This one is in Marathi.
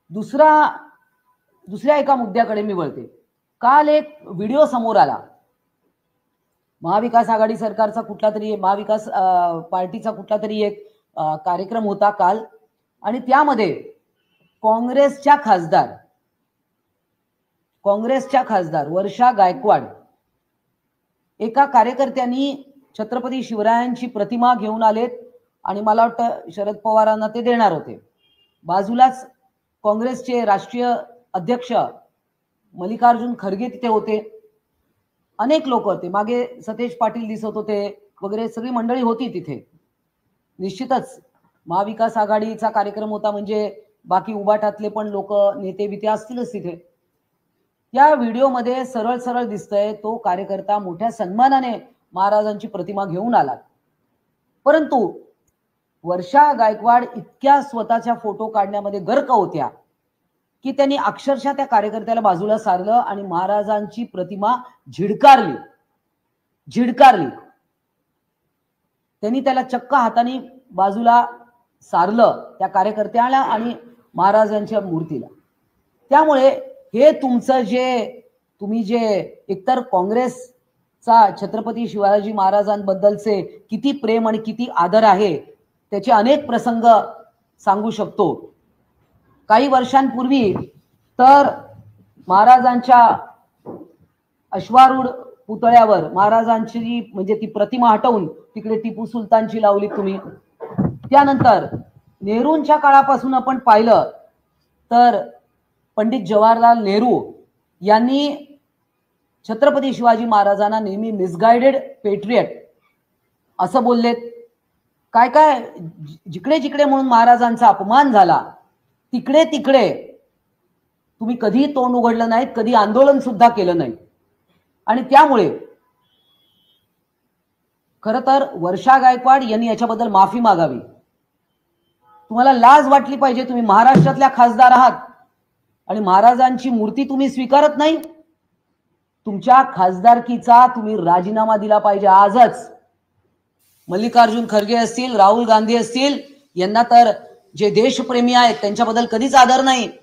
दुसऱ्या एका मुद्द्याकडे मी वळते। काल एक व्हिडिओ समोर आला, महाविकास आघाडी सरकारचा कुठला तरी महाविकास पार्टीचा कुठला तरी एक कार्यक्रम होता काल, आणि त्यामध्ये काँग्रेसच्या खासदार वर्षा गायकवाड एका कार्यकर्त्यांनी छत्रपती शिवरायांची प्रतिमा घेऊन आलेत आणि मला वाटतं शरद पवारांना ते देणार होते। बाजूलाच काँग्रेसचे राष्ट्रीय अध्यक्ष मल्लिकार्जुन खरगे तिथे होते, अनेक लोक होते, मागे सतेज पाटील दिसत होते वगैरे, सगळी मंडळी होती तिथे। निश्चितच महाविकास आघाडीचा कार्यक्रम होता म्हणजे बाकी उबाटातले पण लोक नेते बिते असतीलच तिथे। या व्हिडिओमध्ये सरळ सरळ दिसतंय तो कार्यकर्ता मोठ्या सन्मानाने महाराजांची प्रतिमा घेऊन आला, परंतु वर्षा गायकवाड इतक्या स्वतःच्या फोटो काढण्यामध्ये गर्क होत्या की त्यांनी अक्षरशः त्या कार्यकर्त्याला बाजूला सारलं आणि महाराजांची प्रतिमा झिडकारली। त्यांनी त्याला चक्क हाताने बाजूला सारलं त्या कार्यकर्त्याला आणि महाराजांच्या मूर्तीला। त्यामुळे हे तुमचं तुम्ही जे एकतर काँग्रेसचा छत्रपती शिवाजी महाराजांबद्दलचे किती प्रेम आणि किती आदर आहे त्याचे अनेक प्रसंग सांगू शकतो। काही वर्षांपूर्वी तर महाराजांच्या अश्वारूढ पुतळ्यावर महाराजांची म्हणजे ती प्रतिमा हटवून तिकडे टिपू सुलतानची लावली तुम्ही। त्यानंतर नेहरूंच्या काळापासून आपण पाहिलं तर पंडित जवाहरलाल नेहरू यांनी छत्रपती शिवाजी महाराजांना नेहमी मिसगाइडेड पेट्रियट असं बोललेत। काय काय जिकडे जिकडे म्हणून महाराजांचा अपमान झाला तिकडे तिकडे तुम्ही कधी तोंड उघडलं नाहीत, कधी आंदोलन सुद्धा केलं नाही। आणि त्यामुळे खरं तर वर्षा गायकवाड यांनी याच्याबद्दल माफी मागावी। तुम्हाला लाज वाटली पाहिजे, तुम्ही महाराष्ट्रातल्या खासदार आहात आणि महाराजांची मूर्ती तुम्ही स्वीकारत नाही। तुमच्या खासदारकीचा तुम्ही राजीनामा दिला पाहिजे आजच। मल्लिकार्जुन खरगे असतील, राहुल गांधी असतील, यांना तर जे देशप्रेमी आहेत त्यांच्याबद्दल कधीच आदर नाही।